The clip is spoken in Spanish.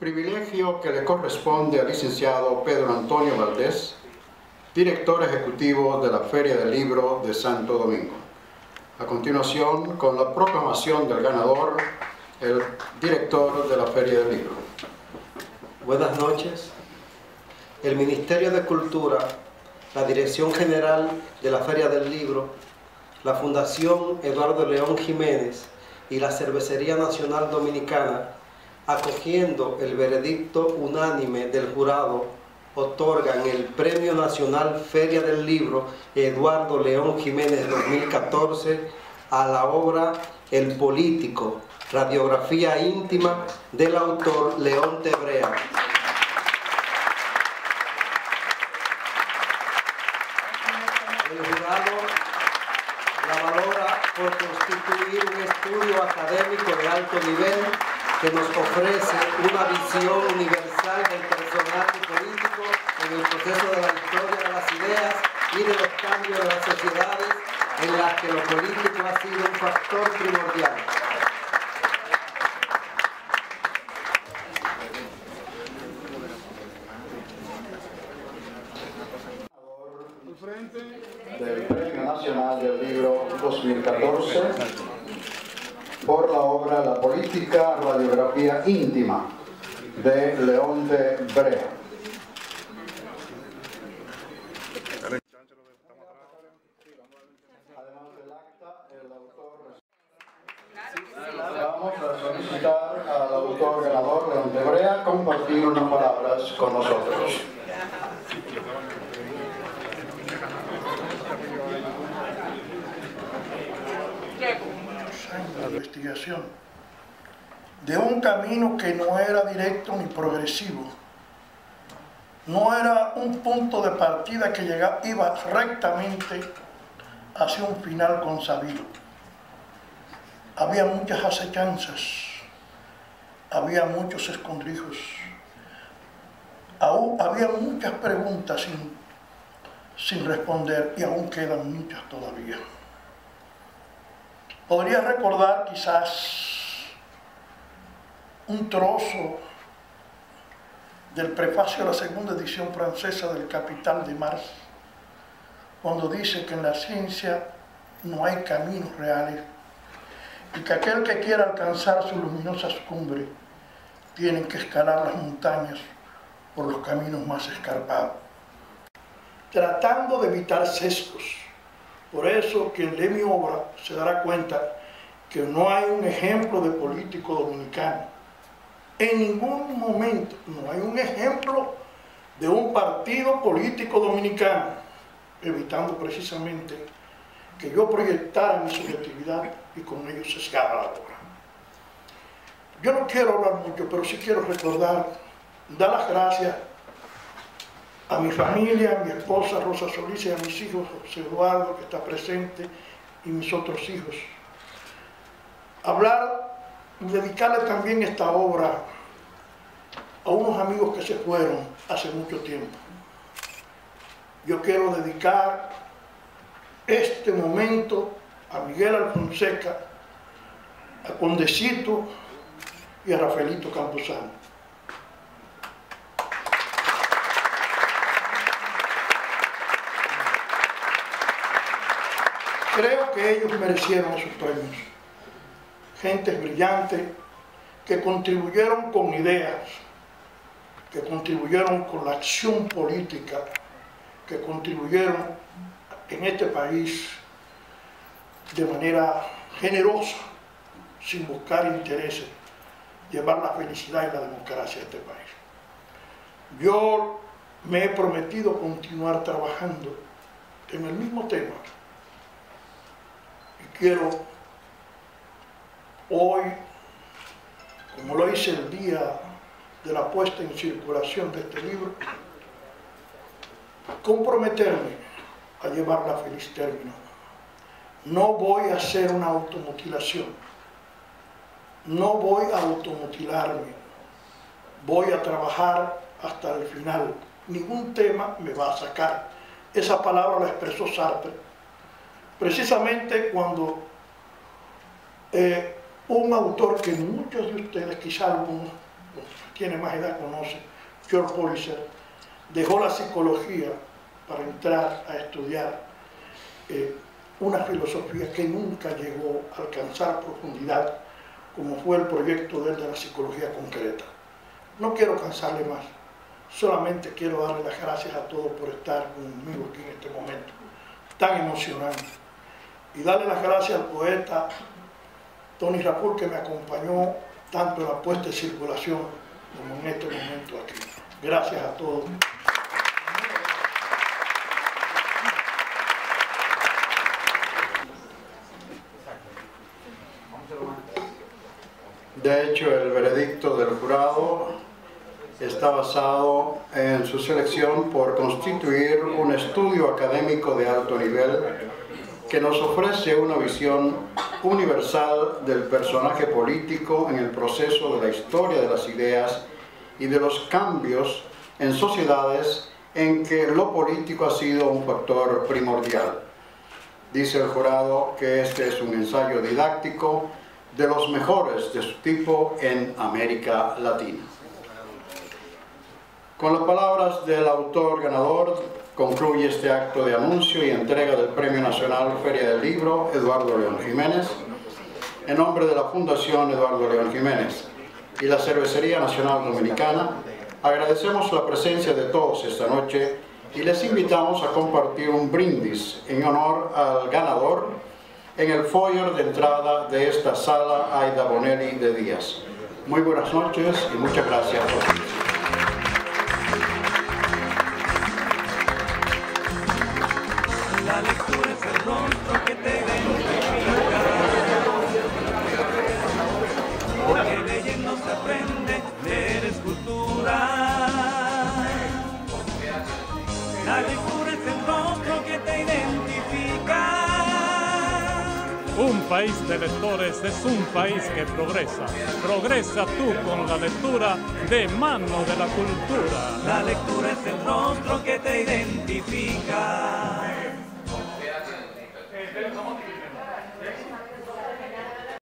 Privilegio que le corresponde al licenciado Pedro Antonio Valdés, director ejecutivo de la Feria del Libro de Santo Domingo. A continuación, con la proclamación del ganador, el director de la Feria del Libro. Buenas noches. El Ministerio de Cultura, la Dirección General de la Feria del Libro, la Fundación Eduardo León Jiménez y la Cervecería Nacional Dominicana, acogiendo el veredicto unánime del jurado, otorgan el Premio Nacional Feria del Libro Eduardo León Jiménez 2014 a la obra El Político, radiografía íntima del autor León Tebrea. El jurado la valora por constituir un estudio académico de alto nivel que nos ofrece una visión universal del personaje político en el proceso de la historia de las ideas y de los cambios de las sociedades en las que lo político ha sido un factor primordial. Del Premio Nacional del Libro 2014 por la obra La Política, radiografía íntima de León Tebrea. Además del acta, el autor... Vamos a solicitar al autor ganador, León Tebrea, compartir unas palabras con nosotros. La investigación de un camino que no era directo ni progresivo, no era un punto de partida que iba rectamente hacia un final consabido. Había muchas acechanzas, había muchos escondrijos, había muchas preguntas sin responder y aún quedan muchas todavía. Podría recordar quizás un trozo del prefacio de la segunda edición francesa del Capital de Marx, cuando dice que en la ciencia no hay caminos reales y que aquel que quiera alcanzar sus luminosas cumbres tiene que escalar las montañas por los caminos más escarpados, tratando de evitar sesgos. Por eso, quien lee mi obra se dará cuenta que no hay un ejemplo de político dominicano. En ningún momento no hay un ejemplo de un partido político dominicano, evitando precisamente que yo proyectara mi subjetividad y con ello sesgara la obra. Yo no quiero hablar mucho, pero sí quiero recordar, dar las gracias a mi familia, a mi esposa Rosa Solís y a mis hijos, José Eduardo, que está presente, y mis otros hijos. Dedicarle también esta obra a unos amigos que se fueron hace mucho tiempo. Yo quiero dedicar este momento a Miguel Alfonseca, a Condecito y a Rafaelito Camposano. Creo que ellos merecieron esos premios. Gentes brillantes que contribuyeron con ideas, que contribuyeron con la acción política, que contribuyeron en este país de manera generosa, sin buscar intereses, llevar la felicidad y la democracia a este país. Yo me he prometido continuar trabajando en el mismo tema. Quiero hoy, como lo hice el día de la puesta en circulación de este libro, comprometerme a llevarla a feliz término. No voy a hacer una automutilación, no voy a automutilarme, voy a trabajar hasta el final. Ningún tema me va a sacar. Esa palabra la expresó Sartre, precisamente cuando un autor que muchos de ustedes, quizá algunos, quienes más edad conocen, George Polisser, dejó la psicología para entrar a estudiar una filosofía que nunca llegó a alcanzar profundidad, como fue el proyecto de él de la psicología concreta. No quiero cansarle más, solamente quiero darle las gracias a todos por estar conmigo aquí en este momento tan emocionante. Y darle las gracias al poeta Tony Rapul, que me acompañó tanto en la puesta en circulación como en este momento aquí. Gracias a todos. De hecho, el veredicto del jurado está basado en su selección por constituir un estudio académico de alto nivel que nos ofrece una visión universal del personaje político en el proceso de la historia de las ideas y de los cambios en sociedades en que lo político ha sido un factor primordial. Dice el jurado que este es un ensayo didáctico de los mejores de su tipo en América Latina. Con las palabras del autor ganador, concluye este acto de anuncio y entrega del Premio Nacional Feria del Libro Eduardo León Jiménez, en nombre de la Fundación Eduardo León Jiménez y la Cervecería Nacional Dominicana. Agradecemos la presencia de todos esta noche y les invitamos a compartir un brindis en honor al ganador en el foyer de entrada de esta sala Aida Bonelli de Díaz. Muy buenas noches y muchas gracias por su visita. La lectura es el rostro que te identifica, porque leyendo se aprende, leer es cultura. La lectura es el rostro que te identifica. Un país de lectores es un país que progresa. Progresa tú con la lectura de mano de la cultura. La lectura es el rostro que te identifica.